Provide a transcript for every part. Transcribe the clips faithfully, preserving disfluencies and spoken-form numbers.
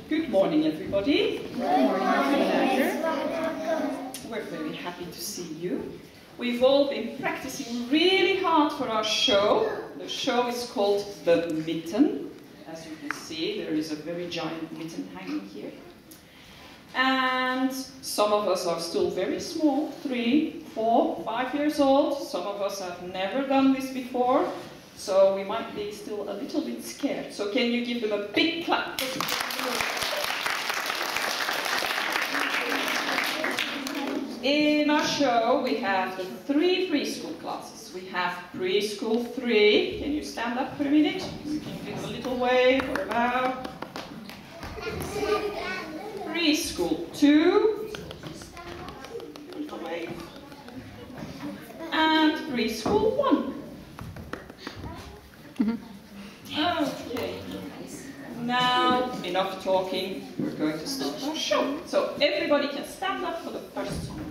Good morning, everybody. Good morning. We're very happy to see you. We've all been practicing really hard for our show. The show is called the Mitten. As you can see, there is a very giant mitten hanging here. And some of us are still very small, three, four, five years old. Some of us have never done this before, so we might be still a little bit scared. So can you give them a big clap? In our show, we have the three preschool classes. We have preschool three. Can you stand up for a minute? You can give a little wave or a bow. Preschool two. Little wave. And preschool one. Okay. Now, enough talking. We're going to start our show. So everybody can stand up for the first song.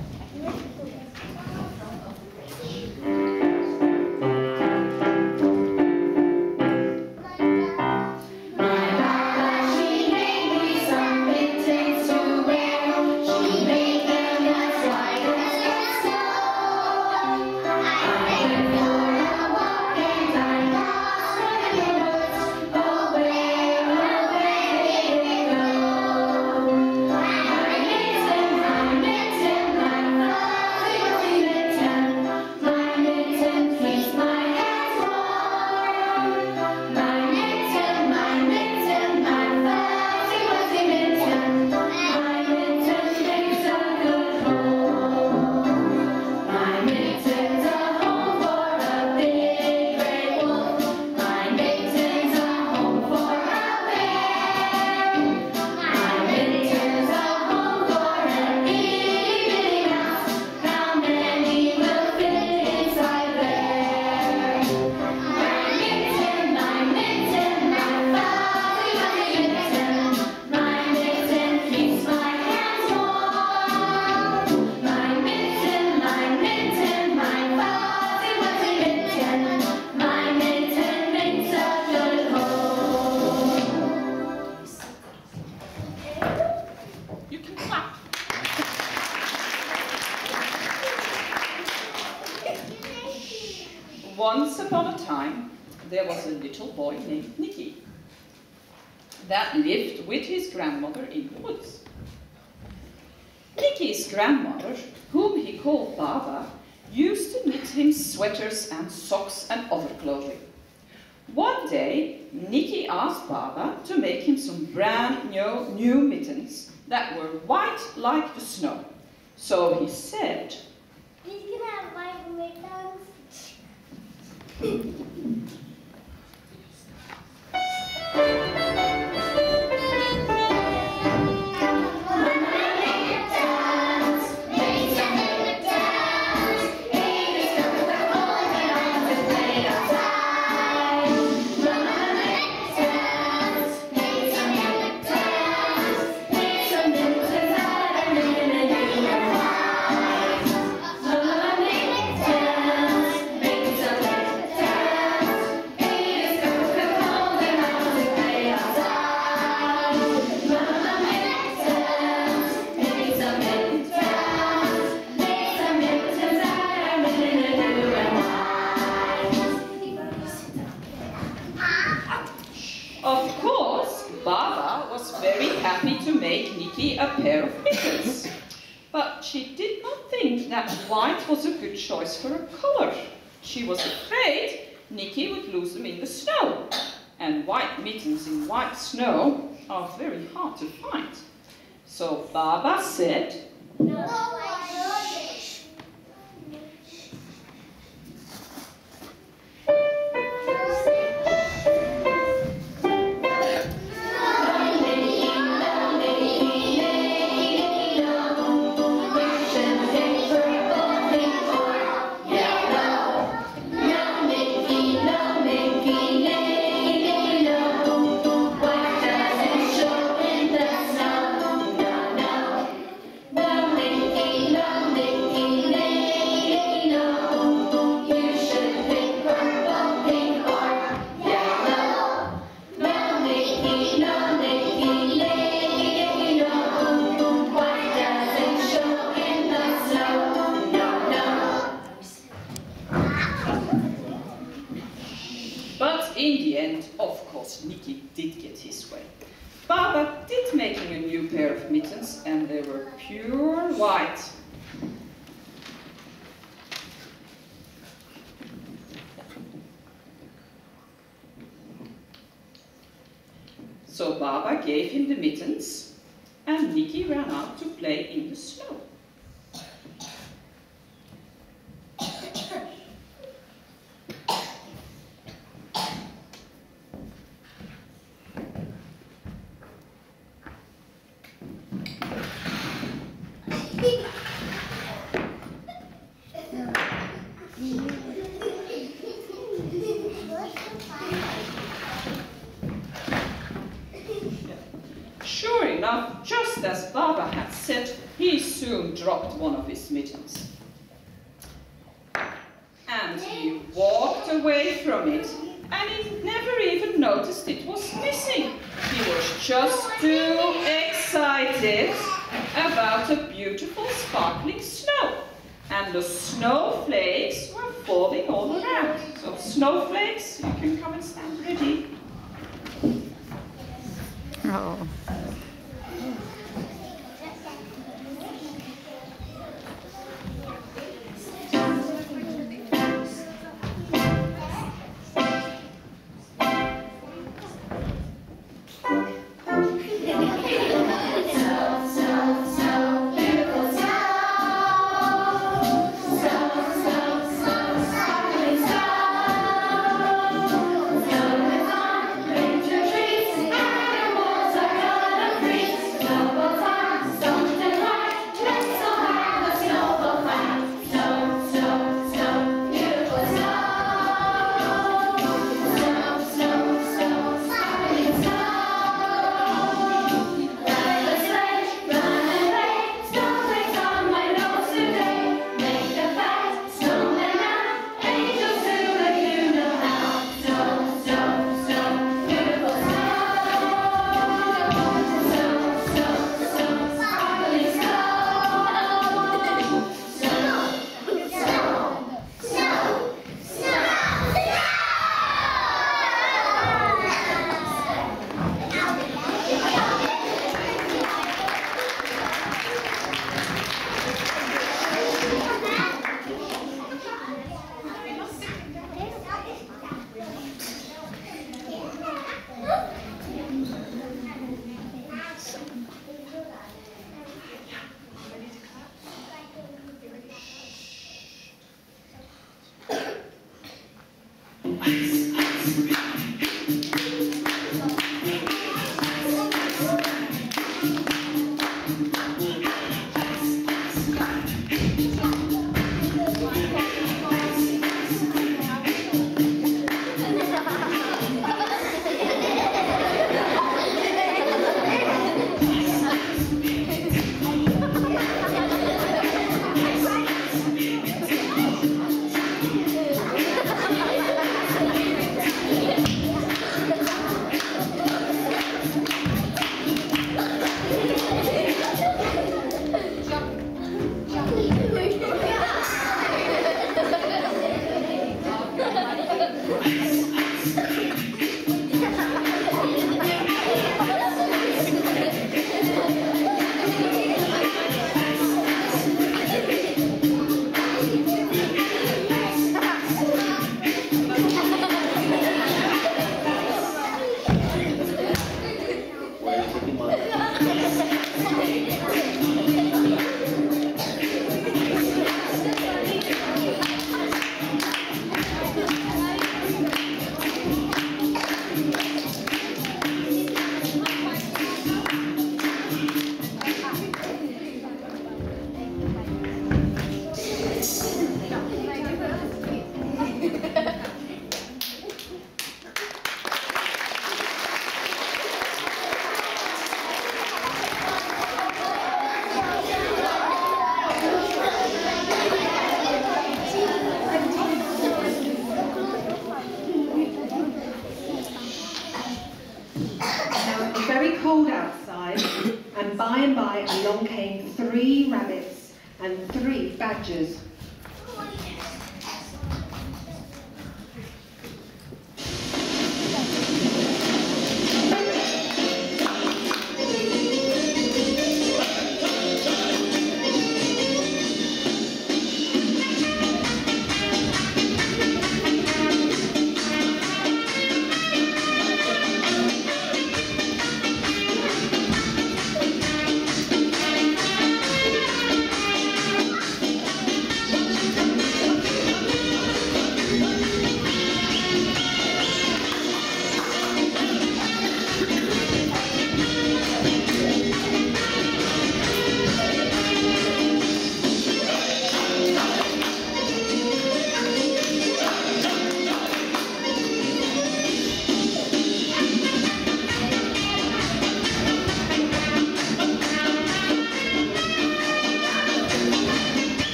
Once upon a time, there was a little boy named Nicky that lived with his grandmother in the woods. Nicky's grandmother, whom he called Baba, used to knit him sweaters and socks and other clothing. One day, Nicky asked Baba to make him some brand new, new mittens that were white like the snow. So he said, "We can have white mittens." Of course, Baba was very happy to make Nicky a pair of mittens. But she did not think that white was a good choice for a color. She was afraid Nicky would lose them in the snow. And white mittens in white snow are very hard to find. So Baba said, "No, no, way. Baba did making a new pair of mittens, and they were pure white. So Baba gave him the mittens, and Nicky ran out to play in the snow. Sure enough, just as Baba had said, he soon dropped one of his mittens. And he walked away from it, and he never even noticed it was missing. He was just too excited about the beautiful sparkling snow. And the snowflakes were falling all around. So snowflakes, you can come and stand ready. Oh. cold outside, and by and by along came three rabbits and three badgers.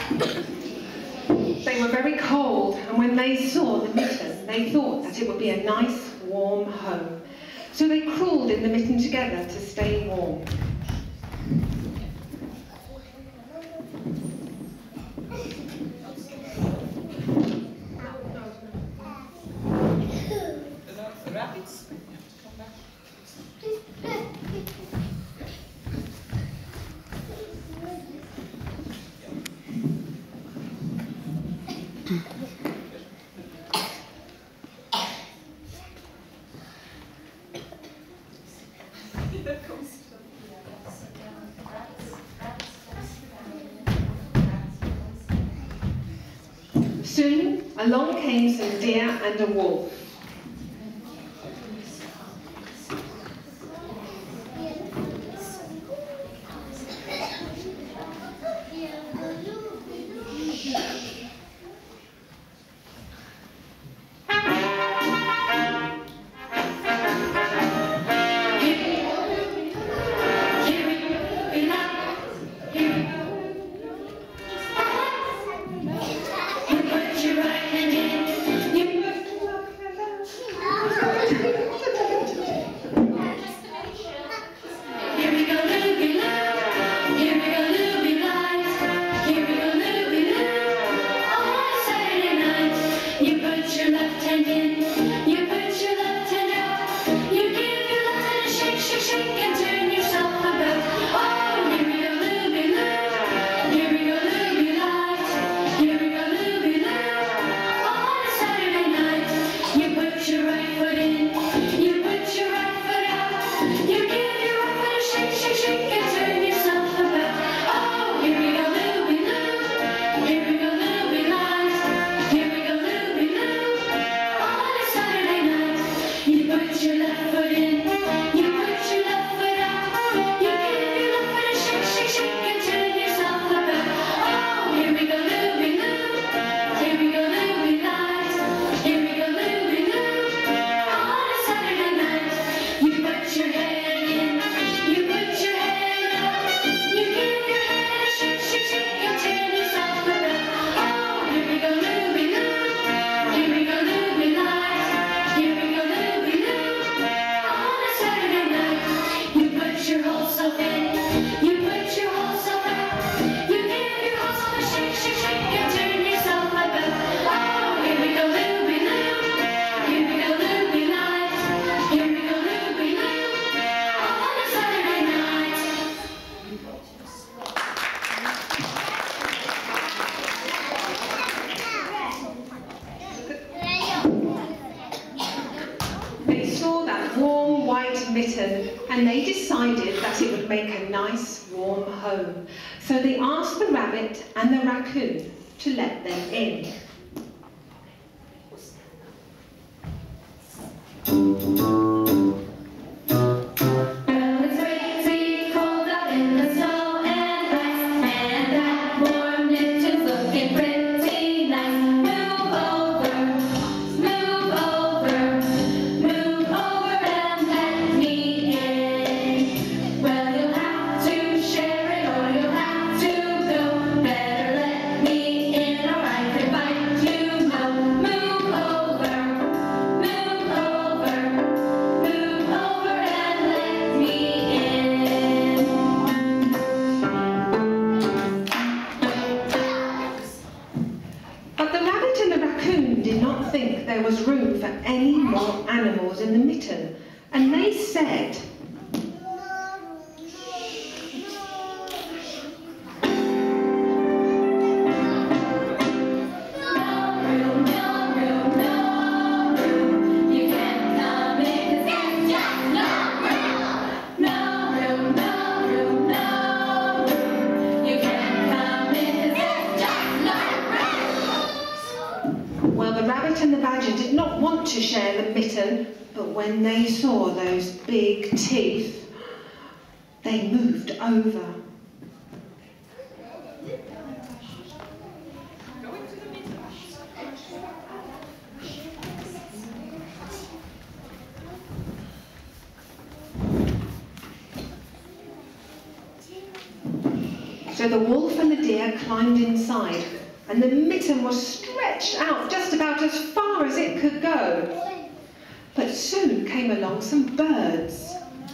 They were very cold, and when they saw the mitten, they thought that it would be a nice, warm home. So they crawled in the mitten together to stay warm. The rabbits. Soon along came some deer and a wolf. Mitten, and they decided that it would make a nice warm home. So they asked the rabbit and the raccoon to let them in. There was room for any more animals in the mitten, and they said, to share the mitten, but when they saw those big teeth, they moved over. So So the wolf and the deer climbed inside, and the mitten was stretched out just about as far as it could go. But soon came along some birds.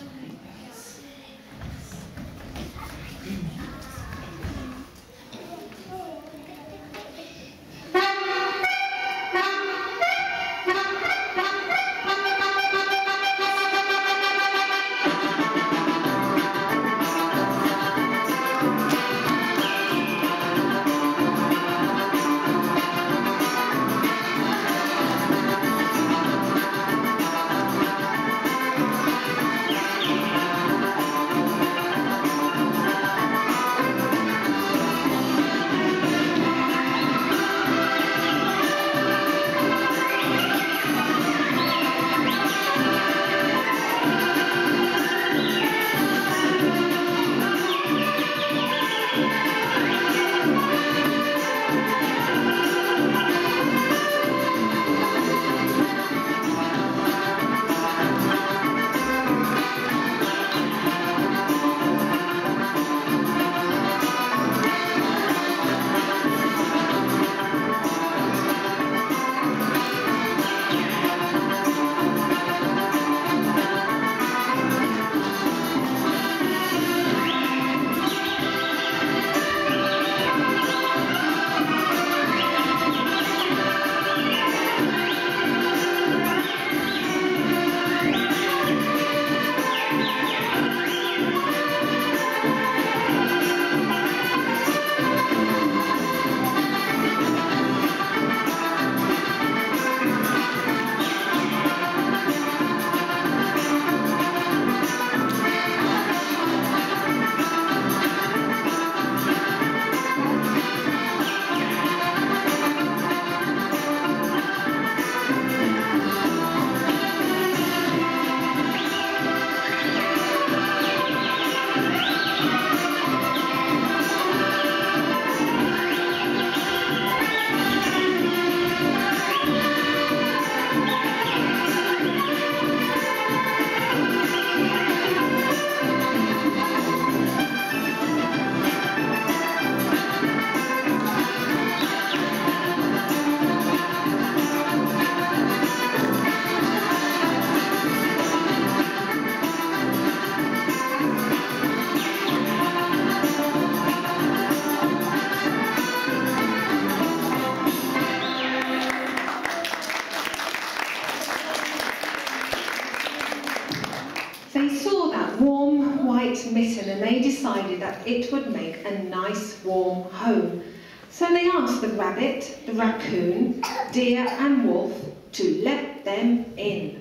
Mitten, and they decided that it would make a nice warm home. So they asked the rabbit, the raccoon, deer and wolf to let them in.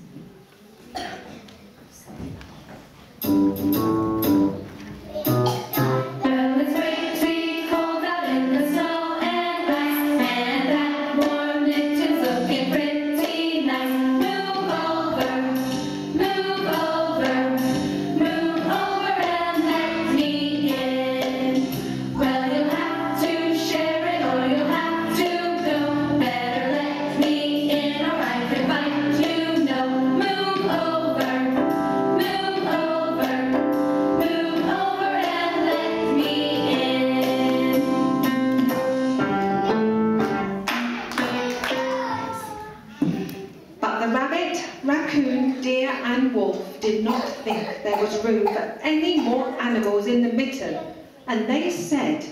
Did not think there was room for any more animals in the mitten, and they said,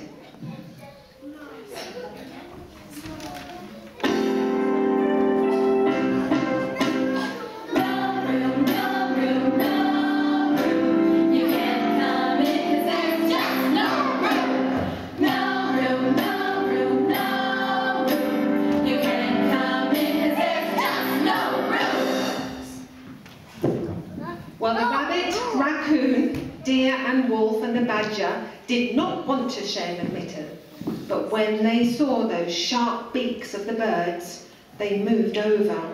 did not want to share the mitten, but when they saw those sharp beaks of the birds, they moved over.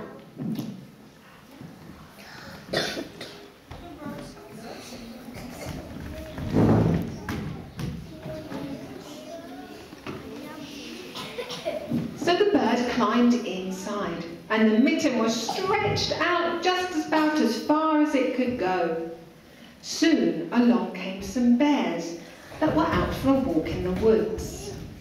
So the bird climbed inside, and the mitten was stretched out just about as far as it could go. Soon along came some bears, that were out for a walk in the woods.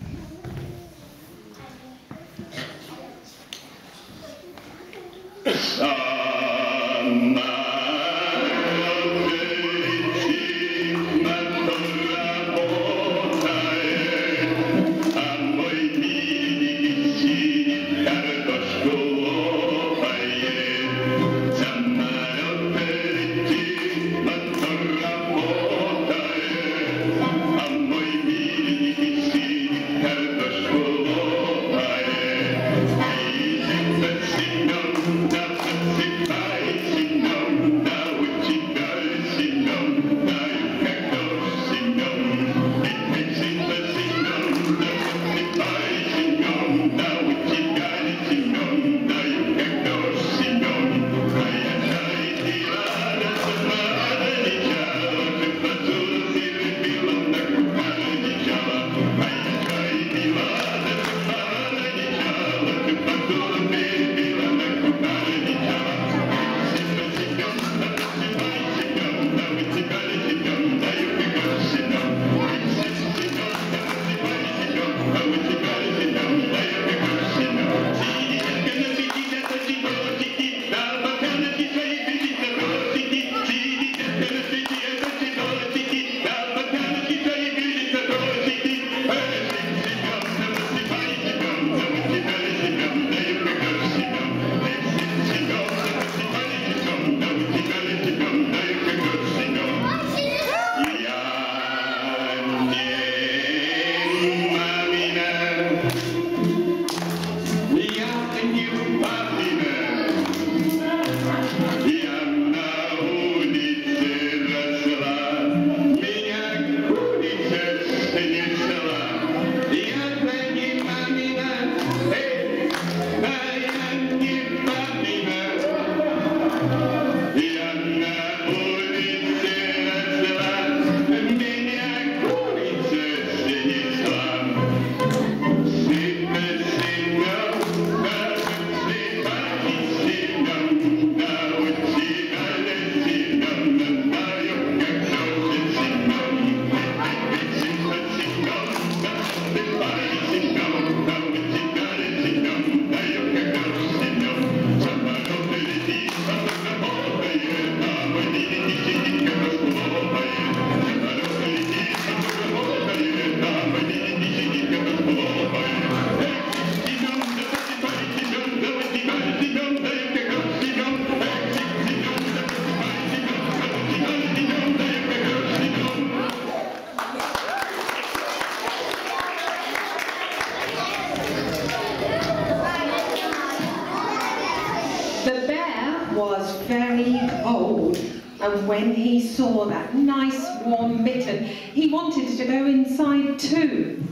And when he saw that nice warm mitten, he wanted to go inside too.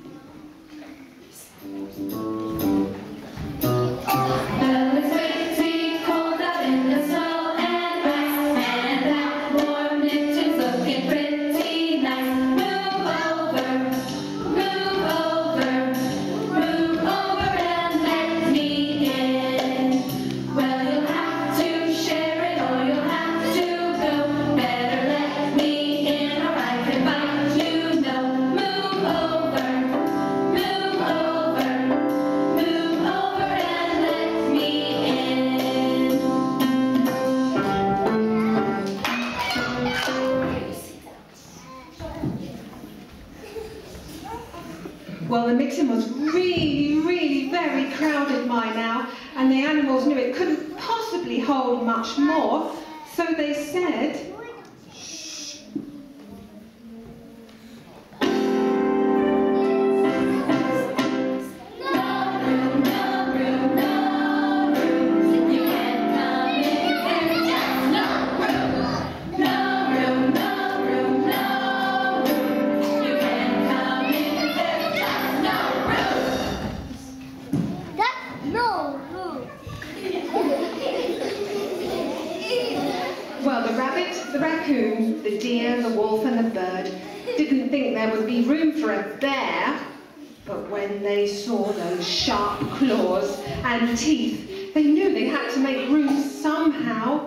Well, the mitten was really, really very crowded by now, and the animals knew it couldn't possibly hold much more, so they said, well, the rabbit, the raccoon, the deer, the wolf and the bird didn't think there would be room for a bear, but when they saw those sharp claws and teeth, they knew they had to make room somehow.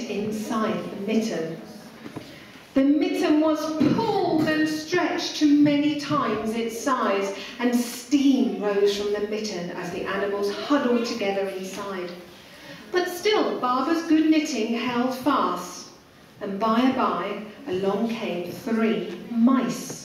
inside the mitten. The mitten was pulled and stretched to many times its size, and steam rose from the mitten as the animals huddled together inside. But still, Barbara's good knitting held fast, and by and by along came three mice.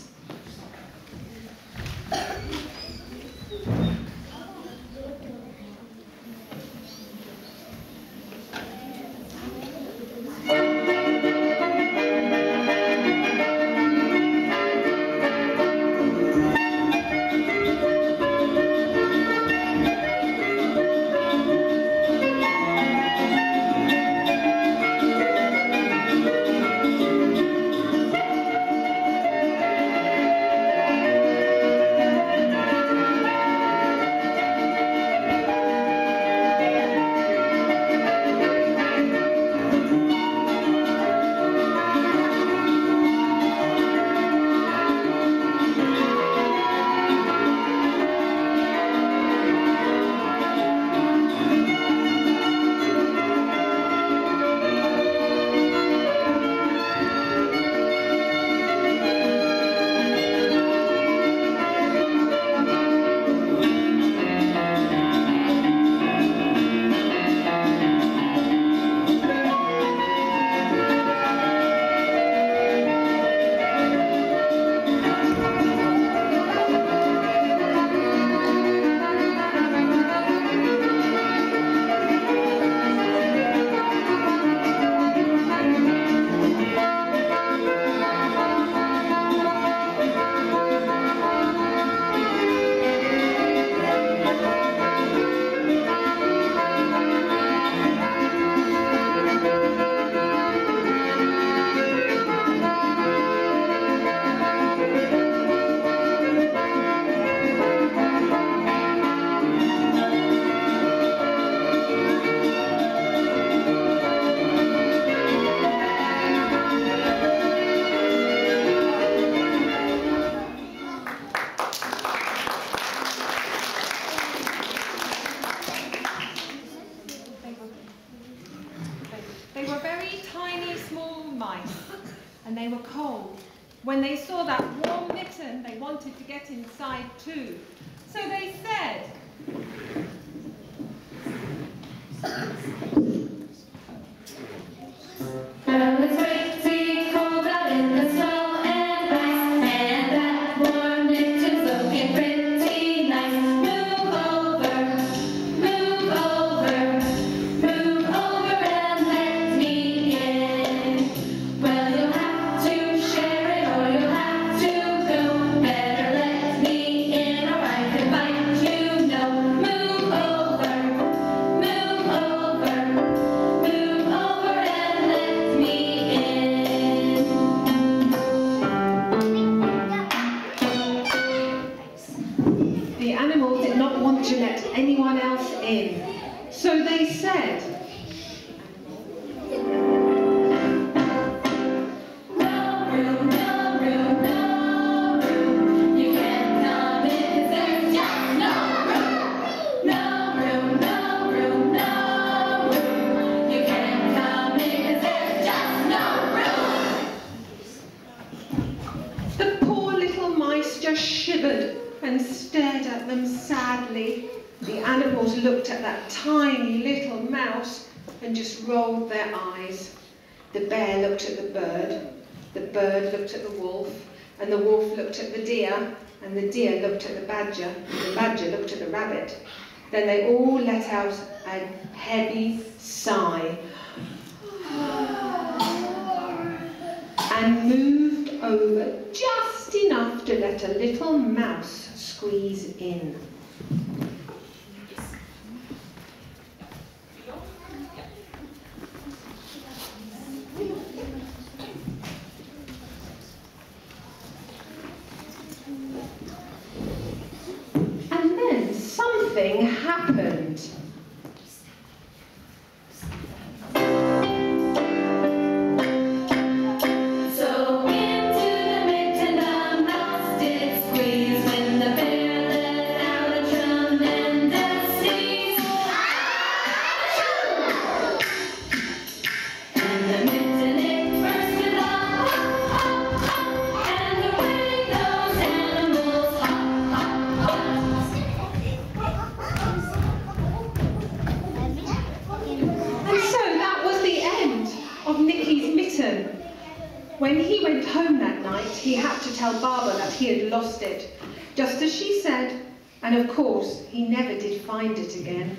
And they were cold. When they saw that warm mitten, they wanted to get inside too. So they said, "Well, it's great to be cold out in the snow and ice, and that warm mitten's looking pretty nice. Move over, move over, move over and let me in. Well, you'll have to share it or you'll have to go. Better let me in or I can bite you, no. Move over, move over, move over and let me in." The animals did not want to let anyone else in, so they said, "No room, no room, no room. You can't come in 'cause there's just no room. No room, no room, no room. You can't come in 'cause there's just no room." the poor little mice just shivered and stared at them sadly. The animals looked at that tiny little mouse and just rolled their eyes. The bear looked at the bird, the bird looked at the wolf, and the wolf looked at the deer, and the deer looked at the badger, and the badger looked at the rabbit. Then they all let out a heavy sigh and moved over just enough to let a little mouse squeeze in. And then something happened. So into the mitten the mouse did squeeze when the bear let out a tremendous sneeze. And home that night, he had to tell Baba that he had lost it, just as she said, and of course, he never did find it again.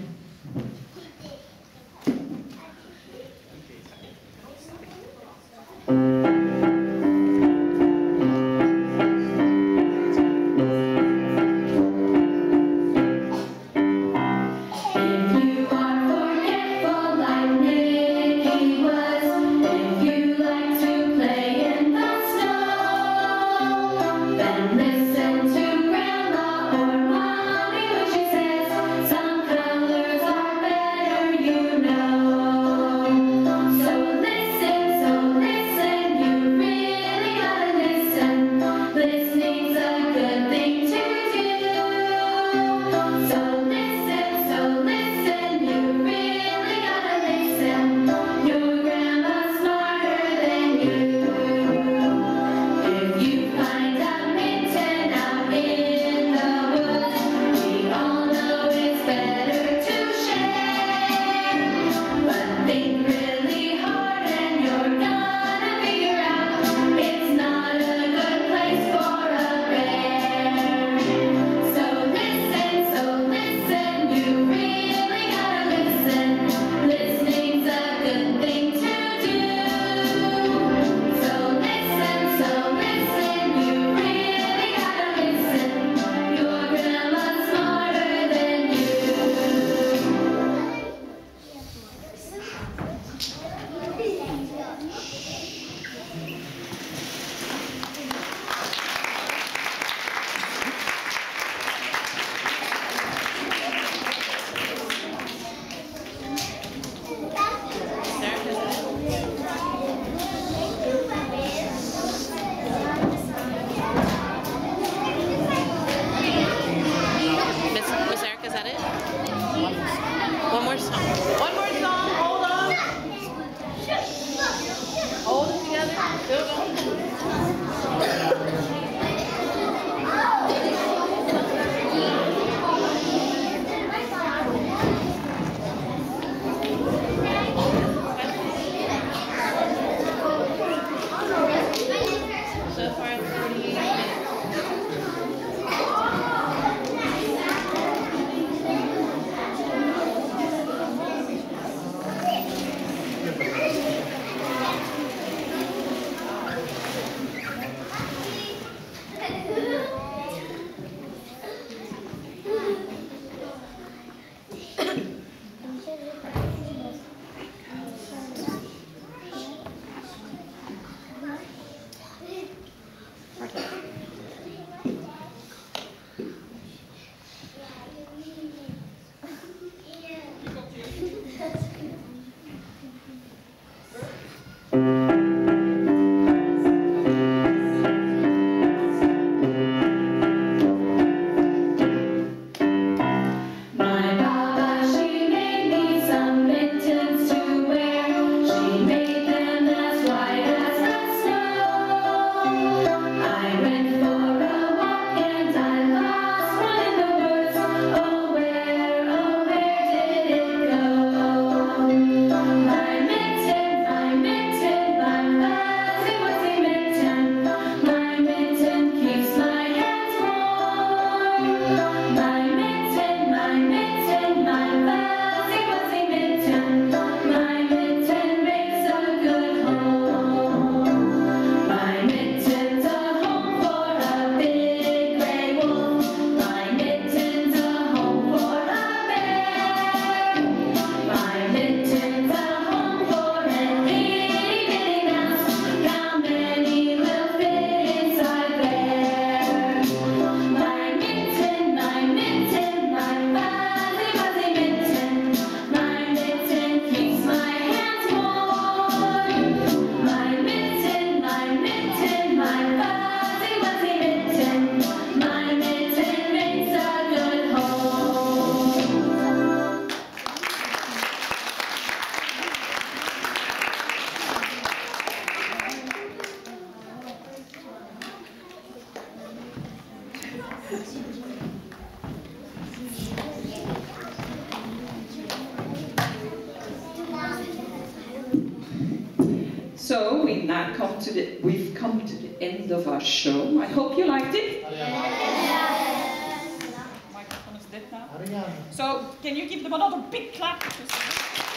So we now come to the, we've come to the end of our show. I hope you liked it. Microphone is dead now. So can you give them another big clap?